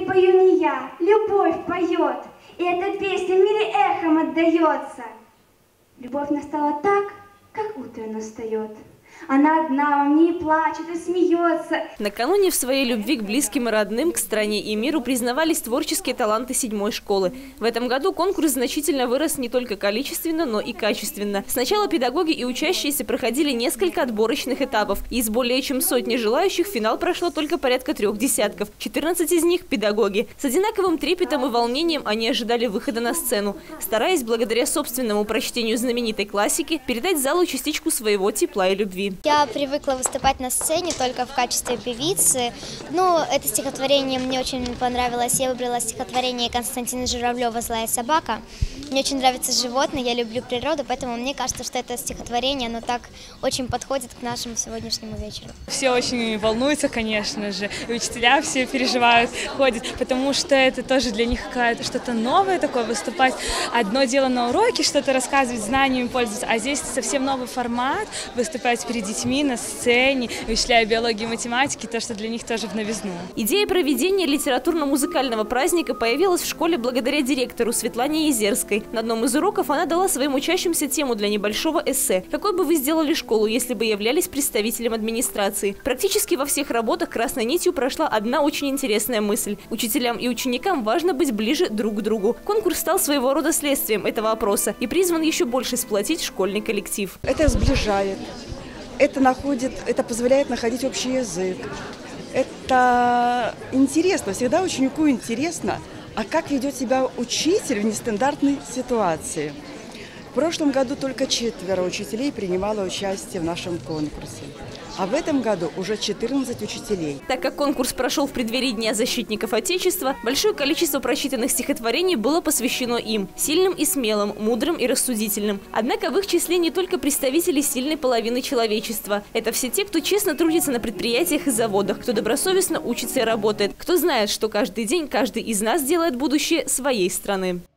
пою не я, любовь поет, и эта песня в мире эхом отдается. Любовь настала так, как утро настает. Она одна во мне и плачет, и смеется. Накануне в своей любви к близким и родным, к стране и миру признавались творческие таланты 7-й школы. В этом году конкурс значительно вырос не только количественно, но и качественно. Сначала педагоги и учащиеся проходили несколько отборочных этапов. Из более чем сотни желающих в финал прошло только порядка 3 десятков. 14 из них – педагоги. С одинаковым трепетом и волнением они ожидали выхода на сцену, стараясь благодаря собственному прочтению знаменитой классики передать залу частичку своего тепла и любви. Я привыкла выступать на сцене только в качестве певицы. Это стихотворение мне очень понравилось. Я выбрала стихотворение Константина Журавлева «Злая собака». Мне очень нравятся животные, я люблю природу, поэтому мне кажется, что это стихотворение, оно так очень подходит к нашему сегодняшнему вечеру. Все очень волнуются, конечно же, и учителя все переживают, ходят, потому что это тоже для них какое-то что-то новое такое, выступать. Одно дело на уроке, что-то рассказывать, знаниями пользоваться, а здесь совсем новый формат, выступать перед детьми на сцене, вычисляя биологию и математики, то, что для них тоже в новизну. Идея проведения литературно-музыкального праздника появилась в школе благодаря директору Светлане Езерской. На одном из уроков она дала своим учащимся тему для небольшого эссе. Какой бы вы сделали школу, если бы являлись представителем администрации? Практически во всех работах красной нитью прошла одна очень интересная мысль. Учителям и ученикам важно быть ближе друг к другу. Конкурс стал своего рода следствием этого опроса и призван еще больше сплотить школьный коллектив. Это сближает, это позволяет находить общий язык. Это интересно, всегда ученику интересно, а как ведет себя учитель в нестандартной ситуации. В прошлом году только 4 учителей принимало участие в нашем конкурсе. А в этом году уже 14 учителей. Так как конкурс прошел в преддверии Дня защитников Отечества, большое количество прочитанных стихотворений было посвящено им. Сильным и смелым, мудрым и рассудительным. Однако в их числе не только представители сильной половины человечества. Это все те, кто честно трудится на предприятиях и заводах, кто добросовестно учится и работает, кто знает, что каждый день каждый из нас делает будущее своей страны.